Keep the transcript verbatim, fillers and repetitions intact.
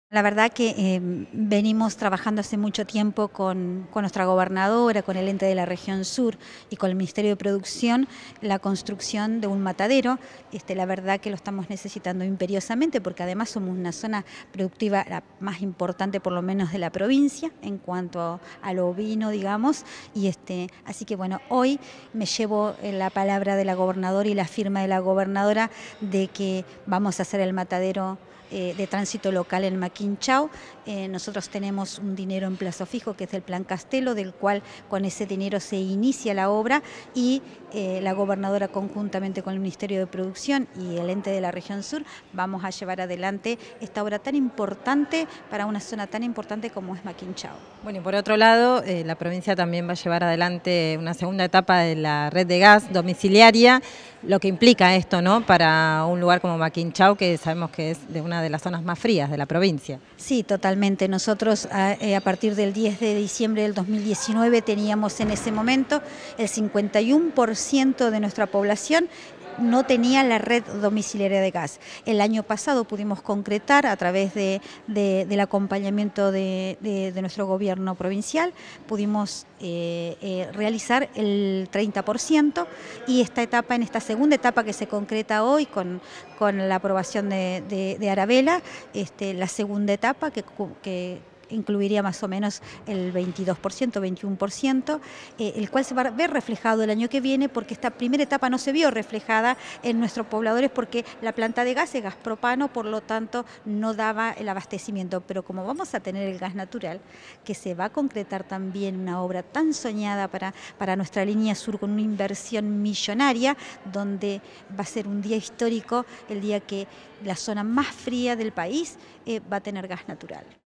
La verdad que eh, venimos trabajando hace mucho tiempo con, con nuestra gobernadora, con el ente de la región sur y con el Ministerio de Producción, la construcción de un matadero. Este, la verdad que lo estamos necesitando imperiosamente porque además somos una zona productiva la más importante por lo menos de la provincia en cuanto a lo ovino, digamos. Y este, así que bueno, hoy me llevo la palabra de la gobernadora y la firma de la gobernadora de que vamos a hacer el matadero Eh, de tránsito local en Maquinchao. Eh, nosotros tenemos un dinero en plazo fijo que es el Plan Castelo, del cual con ese dinero se inicia la obra y eh, la gobernadora conjuntamente con el Ministerio de Producción y el ente de la región sur vamos a llevar adelante esta obra tan importante para una zona tan importante como es Maquinchao. Bueno, y por otro lado, eh, la provincia también va a llevar adelante una segunda etapa de la red de gas domiciliaria, lo que implica esto, ¿no?, para un lugar como Maquinchao, que sabemos que es de una de las zonas más frías de la provincia. Sí, totalmente. Nosotros a, eh, a partir del diez de diciembre del dos mil diecinueve teníamos en ese momento el cincuenta y uno por ciento de nuestra población no tenía la red domiciliaria de gas. El año pasado pudimos concretar a través de, de, del acompañamiento de, de, de nuestro gobierno provincial, pudimos eh, eh, realizar el treinta por ciento y esta etapa, en esta segunda etapa que se concreta hoy con, con la aprobación de, de, de Arabella, este, la segunda etapa que, que incluiría más o menos el veintidós por ciento, veintiuno por ciento, eh, el cual se va a ver reflejado el año que viene porque esta primera etapa no se vio reflejada en nuestros pobladores porque la planta de gas es gas propano, por lo tanto no daba el abastecimiento, pero como vamos a tener el gas natural, que se va a concretar también una obra tan soñada para, para nuestra línea sur con una inversión millonaria, donde va a ser un día histórico, el día que la zona más fría del país eh, va a tener gas natural.